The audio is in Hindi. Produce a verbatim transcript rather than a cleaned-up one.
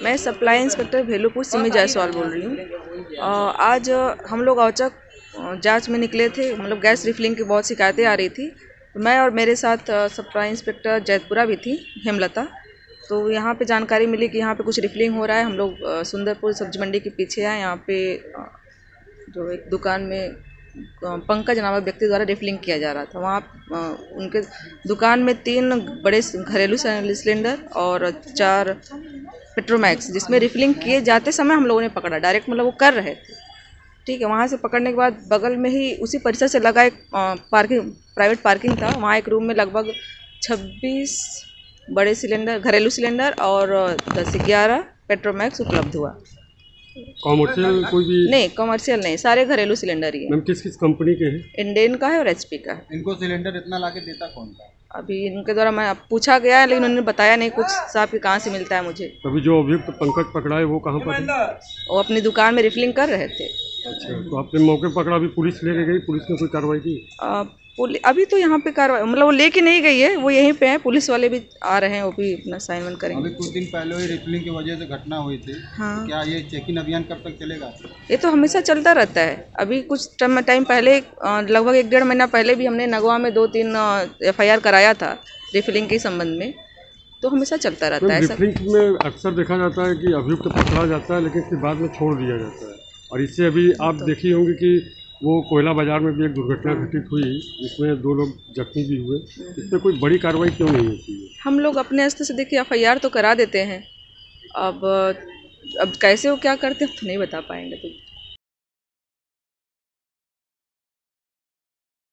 मैं सप्लाई इंस्पेक्टर भेलूपुर सिमी जायसवाल बोल रही हूँ। आज हम लोग औचक जांच में निकले थे। मतलब गैस रिफिलिंग की बहुत शिकायतें आ रही थी। मैं और मेरे साथ सप्लाई इंस्पेक्टर जैतपुरा भी थी, हेमलता। तो यहाँ पे जानकारी मिली कि यहाँ पे कुछ रिफिलिंग हो रहा है। हम लोग सुंदरपुर सब्जी मंडी के पीछे हैं। यहाँ पे जो एक दुकान में पंकज नामक व्यक्ति द्वारा रिफिलिंग किया जा रहा था। वहाँ उनके दुकान में तीन बड़े घरेलू सिलेंडर और चार पेट्रोमैक्स, जिसमें रिफिलिंग किए जाते समय हम लोगों ने पकड़ा डायरेक्ट। मतलब वो कर रहे थे, ठीक है। वहाँ से पकड़ने के बाद बगल में ही उसी परिसर से लगा एक पार्किंग प्राइवेट पार्किंग था। वहाँ एक रूम में लगभग छब्बीस बड़े सिलेंडर घरेलू सिलेंडर और दस ग्यारह पेट्रोमैक्स उपलब्ध हुआ। कॉमर्शियल कोई भी नहीं, कॉमर्शियल नहीं, सारे घरेलू सिलेंडर ही है। मैम किस किस कंपनी के हैं? इंडेन का है और एचपी का है। इनको सिलेंडर इतना लाके देता कौन था? अभी इनके द्वारा मैं पूछा गया है, लेकिन उन्होंने बताया नहीं कुछ साहब कि कहाँ से मिलता है मुझे। अभी जो अभियुक्त तो पंकज पकड़ा है वो कहाँ पर है? वो अपनी दुकान में रिफिलिंग कर रहे थे। अच्छा, तो आपने मौके पकड़ा, अभी पुलिस लेके गई? पुलिस ने कोई कार्रवाई की? आ, अभी तो यहाँ पे कार्रवाई मतलब वो लेके नहीं गई है, वो यहीं पे है। पुलिस वाले भी आ रहे हैं, वो भी अपना साइन वाइन करेंगे। अभी कुछ दिन पहले ही रिफिलिंग की वजह से घटना हुई थी। हाँ। क्या ये चेकिंग अभियान कब तक चलेगा? ये तो हमेशा चलता रहता है। अभी कुछ टाइम पहले, लगभग एक डेढ़ महीना पहले भी हमने नगवा में दो तीन एफ आई आर कराया था रिफिलिंग के संबंध में। तो हमेशा चलता रहता है। रिफिलिंग में अक्सर देखा जाता है कि अभियुक्त तो पकड़ा जाता है, लेकिन फिर बाद में छोड़ दिया जाता है। और इससे अभी आप देखी होंगी कि वो कोयला बाजार में भी एक दुर्घटना घटित हुई, जिसमें दो लोग जख्मी भी हुए। इसमें कोई बड़ी कार्रवाई क्यों नहीं होती है? हम लोग अपने स्तर से देखिए एफ आई आर तो करा देते हैं। अब अब कैसे वो क्या करते हैं तो नहीं बता पाएंगे। तो